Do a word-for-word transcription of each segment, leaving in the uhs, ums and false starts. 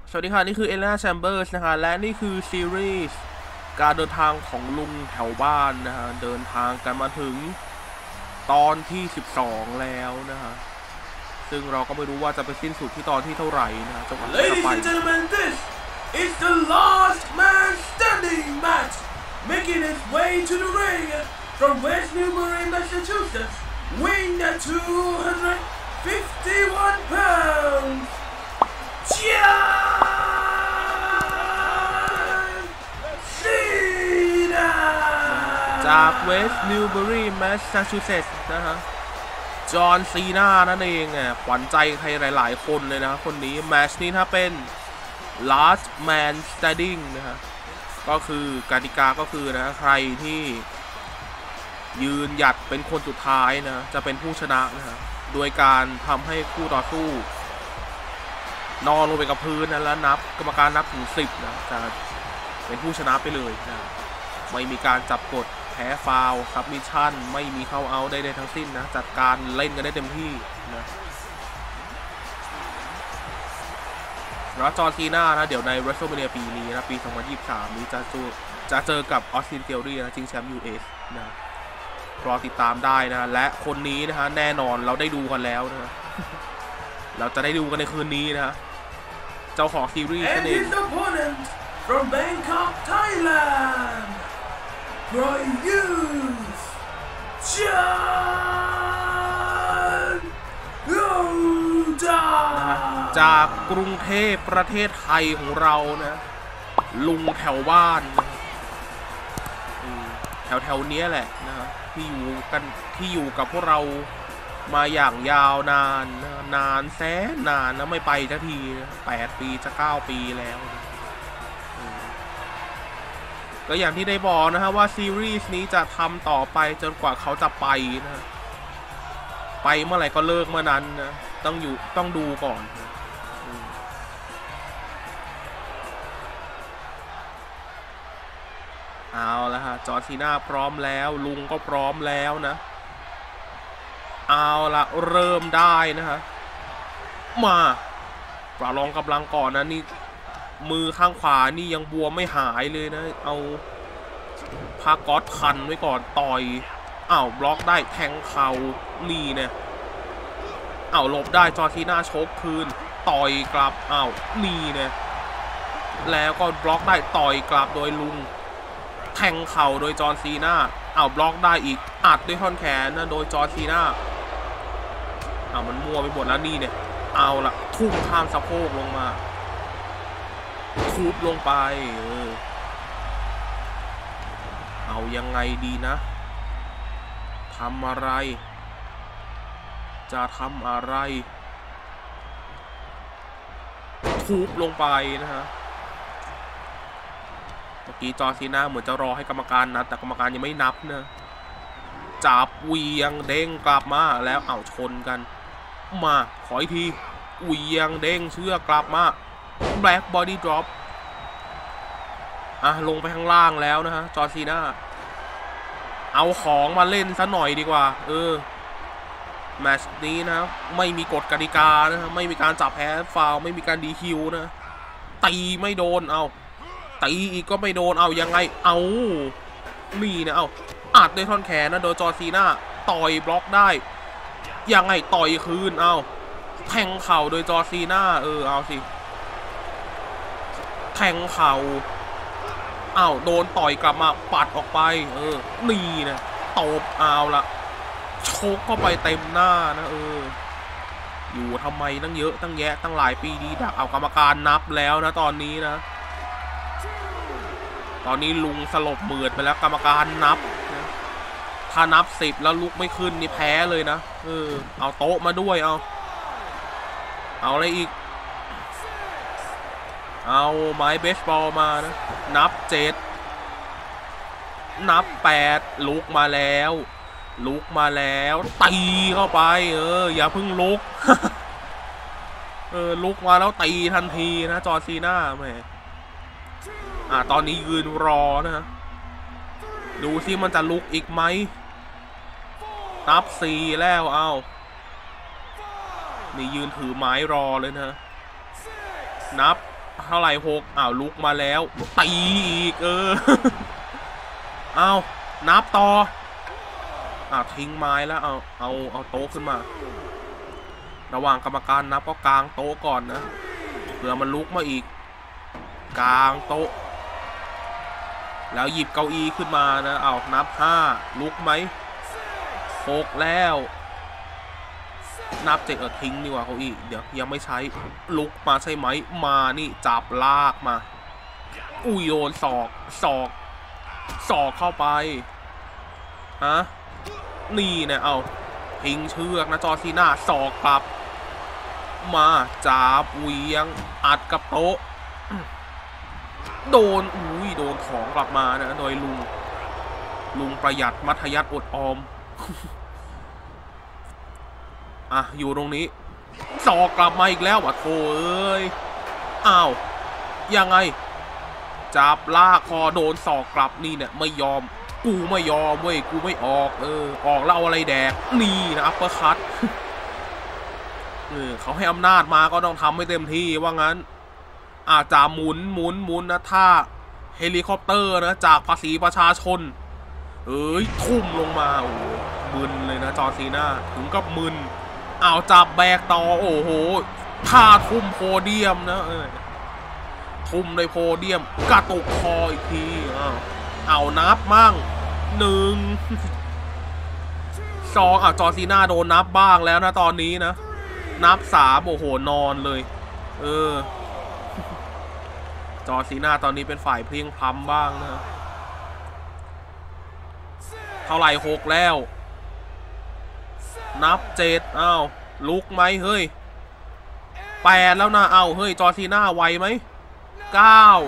สวัสดีค่ะนี่คือเอลล่าแชมเบอร์สนะคะและนี่คือซีรีส์การเดินทางของลุงแถวบ้านนะฮะเดินทางกันมาถึงตอนที่สิบสองแล้วนะฮะซึ่งเราก็ไม่รู้ว่าจะไปสิ้นสุดที่ตอนที่เท่าไหร่นะจนกว่าจะไป Ladies and gentlemen, this is the last man standing match, making its way to the ring from West Newbury, Massachusetts, weighing at two hundred fifty-one pounds. John Cena จากเวสต์นิวเบอรีแมสซาชูเซตส์นะฮะจอห์นซีนานั่นเองอ่ะขวัญใจใครหลายๆคนเลยนะคนนี้แมตช์นี้ถ้าเป็น last man standing นะฮะก็คือกติกาก็คือนะใครที่ยืนหยัดเป็นคนสุดท้ายนะจะเป็นผู้ชนะนะฮะโดยการทำให้คู่ต่อสู้นอนลงไปกับพื้นนะแล้วนับกรรมการนับถึงสิบนะจะเป็นผู้ชนะไปเลยนะไม่มีการจับกดแพ้ฟาวล์ซับมิชชั่นไม่มีเข้าเอาได้ในทั้งสิ้นนะจัดการเล่นกันได้เต็มที่นะแล้วจอร์ซีน่านะเดี๋ยวใน WrestleMania ปีนี้นะปีสองพันยี่สิบสามนี้จะจะเจอกับออสตินเทอรี่นะชิงแชมป์ ยู เอส นะรอติดตามได้นะและคนนี้นะฮะแน่นอนเราได้ดูกันแล้วนะเราจะได้ดูกันในคืนนี้นะเจ้าของซีรีส์นั่นเอง and his opponent from Bangkok, Thailand, Prayuth Chan Loda จากกรุงเทพประเทศไทยของเรานะลุงแถวบ้านนะแถวแถวนี้แหละนะที่อยู่กันที่อยู่กับพวกเรามาอย่างยาวนานนะนานแสนนานแล้วไม่ไปสักทีแปดปีจะเก้าปีแล้วนะก็อย่างที่ได้บอกนะฮะว่าซีรีส์นี้จะทำต่อไปจนกว่าเขาจะไปนะไปเมื่อไหร่ก็เลิกเมื่อนั้นนะต้องอยู่ต้องดูก่อนเอาละฮะจอร์ซีน่าพร้อมแล้วลุงก็พร้อมแล้วนะเอาละเริ่มได้นะฮะมาประลองกำลังก่อนนะนี่มือข้างขวานี่ยังบวมไม่หายเลยนะเอาผ้าก๊อซคันไว้ก่อนต่อยอ้าวบล็อกได้แทงเข่านี่เนี่ยอ้าวหลบได้จอร์ซีน่าชกคืนต่อยกลับอ้าวนี่เนี่ยแล้วก็บล็อกได้ต่อยกลับโดยลุงแทงเข่าโดยจอร์ซีน่าอ้าวบล็อกได้อีกอัดด้วยท่อนแขนนะโดยจอร์ซีน่าอ้าวมันมั่วไปหมดแล้วนี่เนี่ยเอาละทุ่มข้ามสะโพกลงมาทุบลงไปเออเอายังไงดีนะทำอะไรจะทำอะไรทุบลงไปนะฮะเมื่อกี้จอร์ซีน่าเหมือนจะรอให้กรรมการนับแต่กรรมการยังไม่นับนะจับเวียงเด้งกลับมาแล้วเอาชนกันมาขออีกทีเวียงเด้งเชือกกลับมาแบล็กบอดี้ดรอปอ่ะลงไปข้างล่างแล้วนะฮะจอร์ซีน่าเอาของมาเล่นซะหน่อยดีกว่าเออแมตช์นี้นะไม่มีกฎกติกานะไม่มีการจับแพ้ฟาวล์ไม่มีการดีคิวนะตีไม่โดนเอาตีอีกก็ไม่โดนเอายังไงเอามีนะเอาอัดด้วยท่อนแขนนะโดยจอร์ซีน่าต่อยบล็อกได้ยังไงต่อยคืนเอาแทงเข่าโดยจอร์ซีน่าเออเอาสิแทงเข่าอ้าวโดนต่อยกลับมาปัดออกไปเออนี่นะตบเอาละชกเข้าไปเต็มหน้านะเอออยู่ทำไมตั้งเยอะตั้งแยะตั้งหลายปีดีดักเอากรรมการนับแล้วนะตอนนี้นะตอนนี้ลุงสลบเหมือดไปแล้วกรรมการนับนะถ้านับสิบแล้วลุกไม่ขึ้นนี่แพ้เลยนะเออเอาโต๊ะมาด้วยเอาเอาอะไรอีกเอาไม้เบสบอลมานะนับเจ็ดนับแปดลุกมาแล้วลุกมาแล้วตีเข้าไปเอออย่าเพิ่งลุก เออลุกมาแล้วตีทันทีนะจอร์ซีน่าแหมอ่าตอนนี้ยืนรอนะดูซิมันจะลุกอีกไหมนับสี่แล้วเอานี่ยืนถือไม้รอเลยนะนับเท่าไหร่หกอ้าวลุกมาแล้วตีอีกเออ เอานับต่ออ่าทิ้งไม้แล้วเอาเอาเอาโต๊ะขึ้นมาระหว่างกรรมการนับก็กางโต๊ะก่อนนะเผื่อมันลุกมาอีกกางโต๊ะแล้วหยิบเก้าอี้ขึ้นมานะเอานับห้าลุกไหมหกแล้วนับเจ็ดเออทิ้งดีกว่าเก้าอี้เดี๋ยวยังไม่ใช้ลุกมาใช่ไหมมานี่จับลากมาอุ้ยโยนศอกศอกศอกเข้าไปฮะนี่เนี่ยเอาทิ้งเชือกนะจอร์ซีน่าศอกกลับมาจับเวียงอัดกับโต๊ะโดนอุ้ยโดนของกลับมานะโดยลุงลุงประหยัดมัธยัติอดออม อ่ะอยู่ตรงนี้ศอกกลับมาอีกแล้ววะโธ่เอ้ยอ้าวยังไงจับลากคอโดนศอกกลับนี่เนี่ยไม่ยอมกูไม่ยอมเว้ยกูไม่ออกเออออกแล้วเอาอะไรแดกนี่นะอัปเปอร์คัตเออเขาให้อำนาจมาก็ต้องทำให้เต็มที่ว่างั้นอาจจะหมุนหมุนหมุนนะถ้าเฮลิคอปเตอร์นะจากภาษีประชาชนเอ้ยทุ่มลงมาโอ้มึนเลยนะจอร์ซีน่าถึงกับมึนเอาจับแบกต่อโอ้โหท่าทุ่มโพเดียมนะเออทุ่มในโพเดียมกระตุกคออีกทีอ้าวเอานับมั่งหนึ่งสองอ่ะจอร์ซีน่าโดนนับบ้างแล้วนะตอนนี้นะนับสามโอ้โหนอนเลยเออจอร์ซีน่าตอนนี้เป็นฝ่ายเพลียงพล้ำบ้างนะเท่าไหร่หกแล้วนับเจ็ดอ้าวลุกไหมเฮ้ยแปดแล้วนะเอาเฮ้ยจอร์ซีน่าไหวไหมเก้า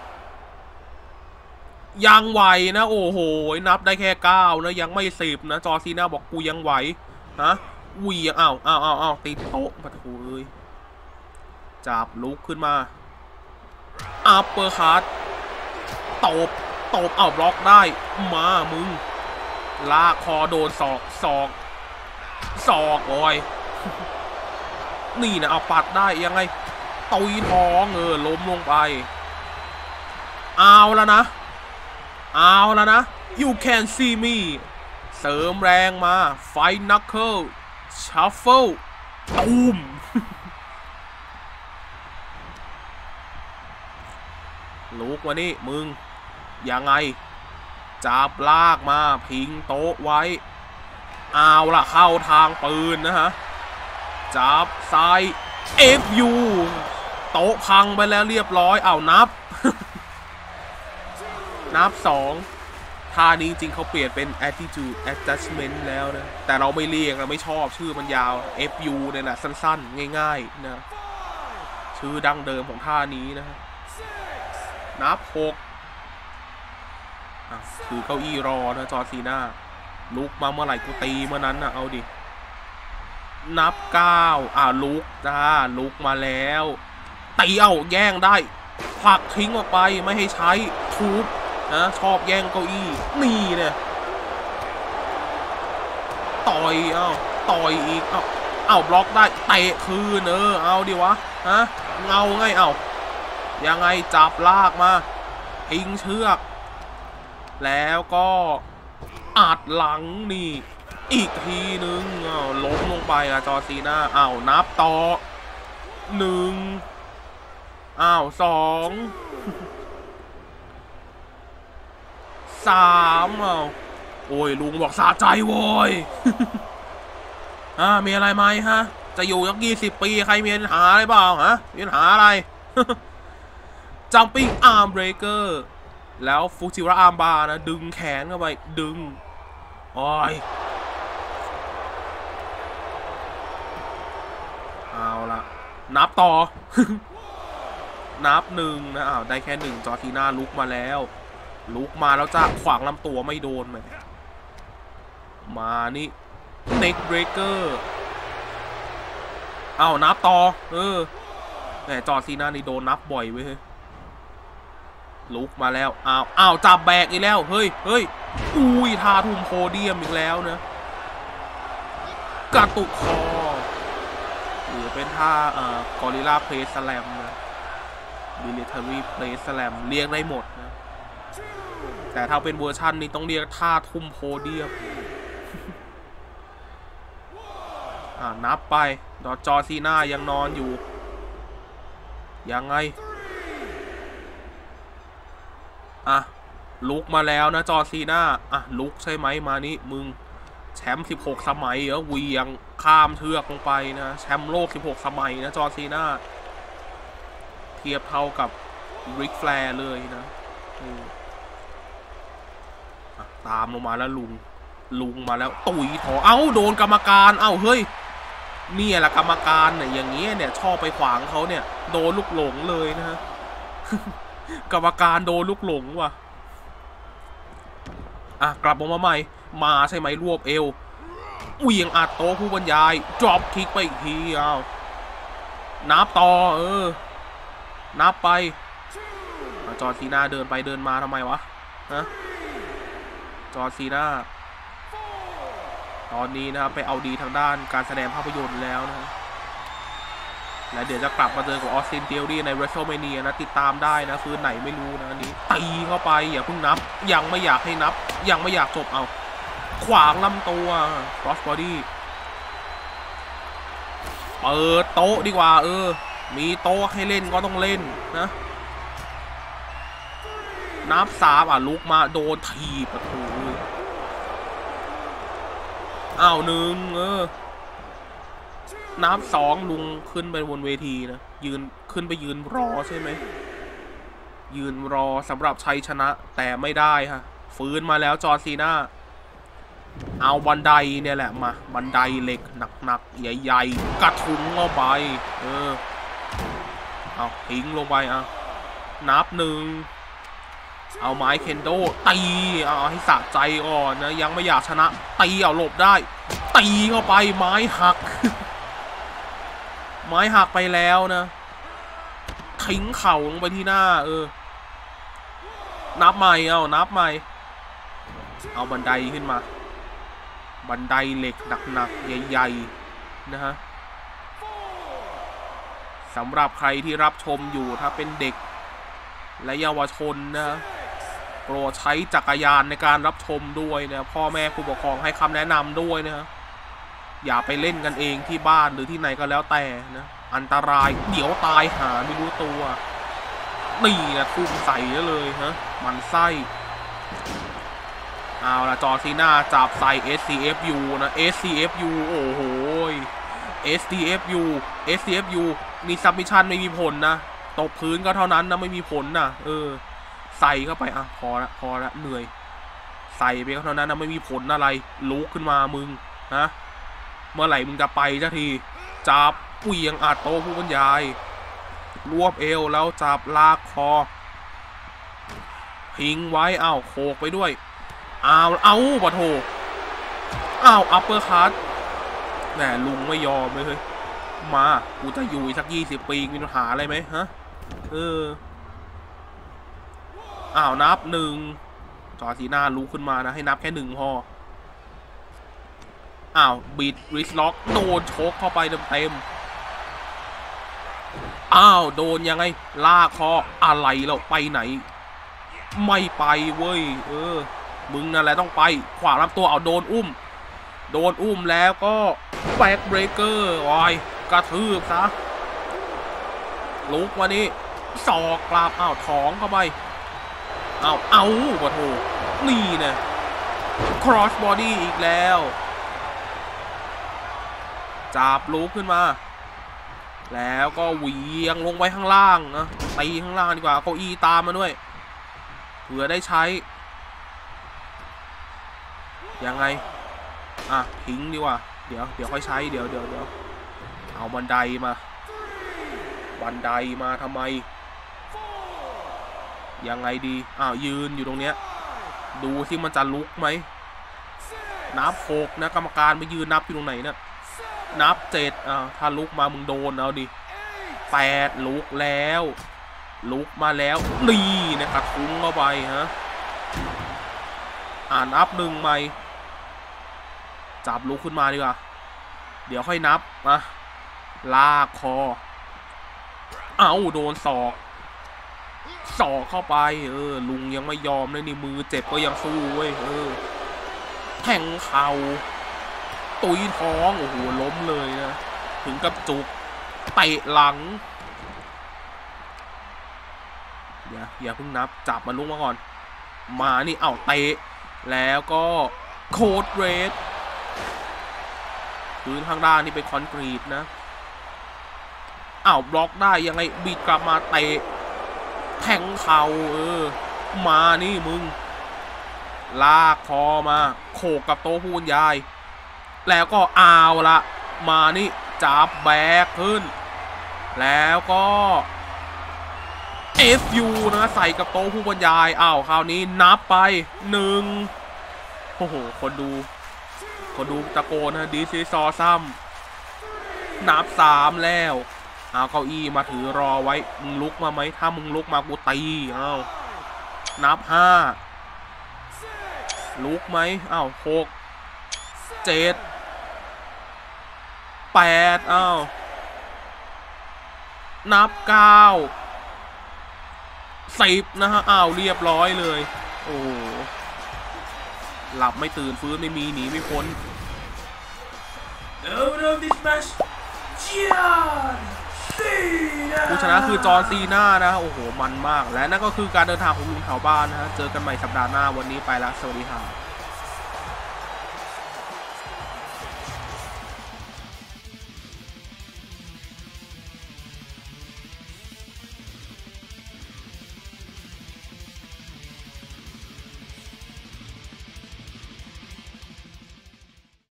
ยังไหวนะโอ้โหนับได้แค่เก้านะยังไม่สิบนะจอร์ซีน่าบอกกูยังไหวฮะวีอ้าวอ้าวอ้าวอ้าวตีโต๊ะปะทูเลยจับลุกขึ้นมาอัปเปอร์คัตตบตบเอาบล็อกได้มามึงลากคอโดนศอกศอกศอกโอ้ยนี่นะเอาปัดได้ยังไงตุยท้องเออล้มลงไปเอาแล้วนะเอาแล้วนะ you can see me เสริมแรงมาไฟนักเคิลชัฟเฟิลตูมลุกมานี่มึงยังไงจับลากมาพิงโต๊ะไว้เอาล่ะเข้าทางปืนนะฮะจับซ้าย เอฟ ยู โต๊ะพังไปแล้วเรียบร้อยเอานับ นับสองท่านี้จริงเขาเปลี่ยนเป็น attitude adjustment แล้วนะแต่เราไม่เรียกเราไม่ชอบชื่อมันยาว เอฟ ยู เนี่ยแหละสั้นๆง่ายๆนะชื่อดั้งเดิมของท่านี้นะนับหกคือเก้าอี้รอนะจอร์ซีน่าลุกมาเมื่อไหร่กูตีเมื่อนั้นนะเอาดินับเก้าอ่าลุกจ้าลุกมาแล้วตีเอาแย่งได้ผลักทิ้งออกไปไม่ให้ใช้ทุบนะชอบแย่งเก้าอี้นี่เนี่ยต่อยเอาต่อยอีกเอาเอาบล็อกได้เตะคืนเออเอาดิวะฮะเงาไงเอายังไงจับลากมาทิ้งเชือกแล้วก็อัดหลังนี่อีกทีนึงอ้าวล้มลงไปอะจอร์ซีน่าอ้าวนับต่อหนึ่งอ้าวสองสามอ้าวโอ้ยลุงบอกสะใจโว้ย อ่ามีอะไรไหมฮะจะอยู่สักยี่สิบปีใครมีปัญหาอะไรเปล่าฮะมีปัญหาอะไร jumping arm breaker แล้วฟูจิวะอาร์มบาร์นะดึงแขนเข้าไปดึงโอ้ยเอาละนับต่อ นับหนึ่งนะอ้าวได้แค่หนึ่งจอร์ซีน่าลุกมาแล้วลุกมาแล้วจ้าขวางลำตัวไม่โดนไหมมานี่ neck breaker อ้าวนับต่อเออแต่จอร์ซีน่านี่โดนนับบ่อยเว้ยลุกมาแล้วอ้าวอ้าวจับแบกอีกแล้วเฮ้ยเฮ้ยอุ้ยท่าทุ่มโพเดียมอีกแล้วนะกระตุกคอหรือเป็นท่าเอ่อกอริลลาเพรสแลมนะ military place slam เรียกได้หมดนะแต่ถ้าเป็นเวอร์ชันนี้ต้องเรียกท่าทุ่มโพเดียม อ่านับไปดอจอซีน่ายังนอนอยู่ยังไงอ่ะลุกมาแล้วนะจอซีน่าอ่ะลุกใช่ไหมมานี่มึงแชมป์สิบหกสมัยเหรอเวียงข้ามเทือกลงไปนะแชมป์โลกสิบหกสมัยนะจอซีน่าเทียบเท่ากับริกแฟร์เลยนะตามลงมาแล้วลุงลุงมาแล้วตุ๋ยถอเอ้าโดนกรรมการเอ้าเฮ้ยนี่แหละกรรมการเนี่ยอย่างเงี้ยเนี่ยชอบไปขวางเขาเนี่ยโดนลูกหลงเลยนะฮะ กรรมการโดนลูกหลงว่ะอ่ะกลับมาใหม่มาใช่ไหมรวบเอวเวียงอัดโต๊ะผู้บรรยายดรอปคิกไปอีกทีเอานับต่อเออนับไปจอร์ซีน่าเดินไปเดินมาทำไมวะฮะจอร์ซีน่าตอนนี้นะครับไปเอาดีทางด้านการแสดงภาพยนตร์แล้วนะและเดี๋ยวจะกลับมาเจอกับออสตินเทียรี่ใน WrestleMania นะติดตามได้นะคืนไหนไม่รู้นะนี้ตีเข้าไปอย่าเพิ่งนับยังไม่อยากให้นับยังไม่อยากจบเอาขวางลำตัว cross body เปิดโต๊ะดีกว่าเออมีโต๊ะให้เล่นก็ต้องเล่นนะนับสามอ่ะลุกมาโดนถีบประตูอ้าวหนึ่งเออนับสองลุงขึ้นไปบนเวทีนะยืนขึ้นไปยืนรอใช่ไหมยืนรอสำหรับชัยชนะแต่ไม่ได้ฮะฟื้นมาแล้วจอร์ซีน่าเอาบันไดเนี่ยแหละมาบันไดเหล็กหนักๆใหญ่ๆกระทุ้งเข้าไปเออเอาทิ้งลงไปอ่ะนับหนึ่งเอาไม้เคนโดตีเอาให้สะใจก่อนนะยังไม่อยากชนะตีเอาหลบได้ตีเข้าไปไม้หัก ไม้หักไปแล้วนะทิ้งเข่าลงไปที่หน้าเออนับใหม่เอานับใหม่เอาบันไดขึ้นมาบันไดเหล็กหนักๆใหญ่ๆนะฮะสำหรับใครที่รับชมอยู่ถ้าเป็นเด็กและเยาวชนนะโปรดใช้จักรยานในการรับชมด้วยนะพ่อแม่ผู้ปกครองให้คำแนะนำด้วยนะอย่าไปเล่นกันเองที่บ้านหรือที่ไหนก็แล้วแต่นะอันตรายเดี๋ยวตายหาไม่รู้ตัวนี่นะทุ่มใส่เลยฮะมันไส้เอาละจอร์ซีน่าจับใส่ เอส ซี เอฟ ยู นะ เอส ซี เอฟ ยู โอ้โห เอส ซี เอฟ ยู เอส ซี เอฟ ยู นี่ซับมิชชั่นไม่มีผลนะตกพื้นก็เท่านั้นนะไม่มีผลนะเออใส่เข้าไปอ่ะพอละพอละเหนื่อยใส่ไปก็เท่านั้นนะไม่มีผลอะไรลุกขึ้นมามึงนะเมื่อไหร่มึงจะไปสักทีจับเวียงอัดโต๊ะผู้บรรยายรวบเอวแล้วจับลากคอพิงไว้อ้าวโขกไปด้วยอ้าวเอาปะโถอ้าวอัปเปอร์คัทแหมลุงไม่ยอมเลยเฮ้ยมากูจะอยู่อีกสักยี่สิบปีมีปัญหาอะไรไหมฮะเอออ้าวนับหนึ่งจอร์ซีน่าลุกขึ้นมานะให้นับแค่หนึ่งพออ้าวบิดริสล็อกโดนโชกเข้าไปเต็มๆอ้าวโดนยังไงลากคออะไรเราไปไหนไม่ไปเว้ยเออมึงนั่นแหละต้องไปขวารับตัวเอาโดนอุ้มโดนอุ้มแล้วก็แบ็กเบรกเกอร์วายกระทืบซะลุกมานี่ศอกกลับอ้าวท้องเข้าไปอ้าวเอาปะโถนี่เนี่ย cross body อีกแล้วจับลุกขึ้นมาแล้วก็เหวี่ยงลงไปข้างล่างนะตีข้างล่างดีกว่าเก้าอี้ตามมาด้วยเผื่อได้ใช้ยังไงอ่ะทิ้งดีกว่าเดี๋ยวเดี๋ยวค่อยใช้เดี๋ยวเดี๋ยวเดี๋ยวเอาบันไดมาบันไดมาทำไมยังไงดีอ้าวยืนอยู่ตรงเนี้ยดูที่มันจะลุกไหมนับหกนะกรรมการไปยืนนับอยู่ตรงไหนเนี่ยนับเจ็ดอ่าถ้าลุกมามึงโดนเอาดิแปดลุกแล้วลุกมาแล้วนี่เนี่ยกระทุ้งเข้าไปฮะอ่านับหนึ่งใหม่จับลุกขึ้นมาดีกว่าเดี๋ยวค่อยนับนะลากคอเอาโดนศอกศอกเข้าไปเออลุงยังไม่ยอมเลยนี่มือเจ็บก็ยังสู้เว้ยเออแทงเข่าตุยท้องโอ้โหล้มเลยนะถึงกับจุกเตะหลังอย่าอย่าเพิ่งนับจับมันลุกมาก่อนมานี่เอ้าเตะแล้วก็โคดเรดพื้นข้างด้านนี่เป็นคอนกรีตนะอ้าวบล็อกได้ยังไงบีดกลับมาเตะแทงเข่าเออมานี่มึงลากคอมาโขกกับโต๊ะพูนยายแล้วก็เอาละมานี่จับแบกขึ้นแล้วก็ เอฟ ยู นะใส่กับโต๊ะผู้บรรยายอ้าวคราวนี้นับไปหนึ่งโอ้โหคนดูคนดูตะโกนนะดีซีซอซ้ำนับสามแล้วเอาเก้าอี้มาถือรอไว้มึงลุกมาไหมถ้ามึงลุกมากูตีอ้าวนับห้าลุกไหมอ้าวหกเจ็ดแปดอ้าวนับเก้าสิบนะฮะอ้าวเรียบร้อยเลยโอ้หลับไม่ตื่นฟื้นไม่มีหนีไม่พ้น The winner of this match, John Cena ผู้ชนะคือจอห์นซีน่านะโอ้โหมันมากและนั่นก็คือการเดินทางของลุงแถวบ้านนะฮะเจอกันใหม่สัปดาห์หน้าวันนี้ไปละสวัสดีครับ